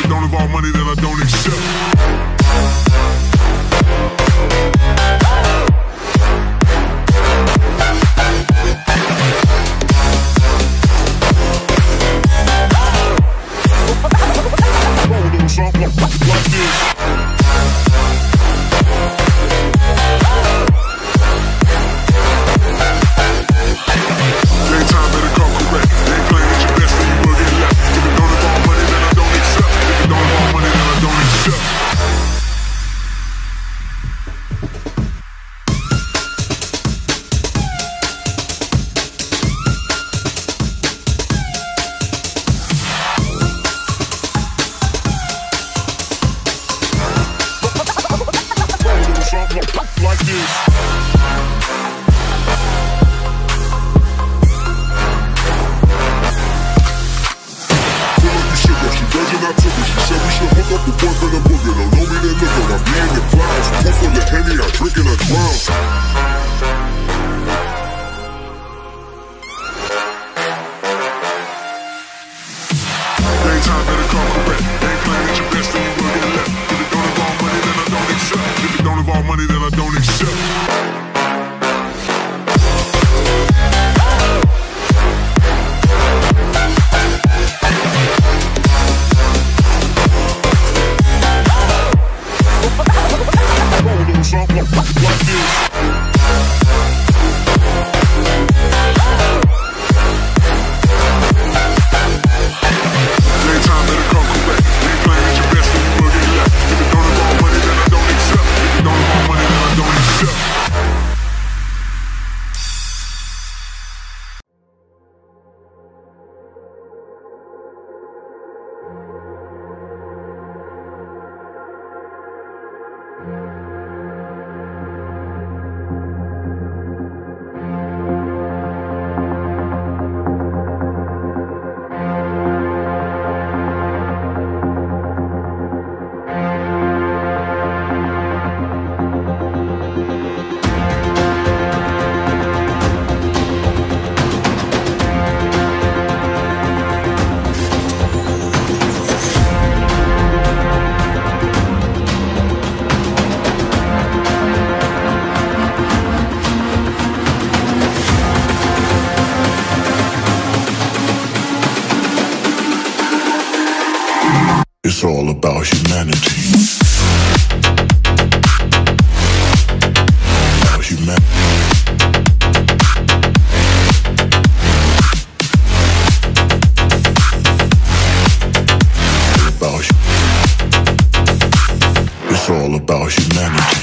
it don't involve money, then I don't accept. Like this. Daytime better come correct. They ain't playing at your best, then you will get left. If it don't involve money, then I don't accept. If it don't involve money, then I don't accept. Like this. She virgin, I took it. She said we should hook up with boyfriend and booger. Don't know me, then look her. I be in the clouds. Full full of Henny, I drink and I drown. Daytime better come correct. They ain't playing at your best, then you will get left. If it don't involve money, then I don't accept. If it don't involve money, then I don't accept. Like this. Daytime better come correct. They ain't playing at your best, then you will get left. If it don't involve money, then I don't accept. If it don't involve money, then I don't accept. It's all about humanity. About humanity. It's all about humanity.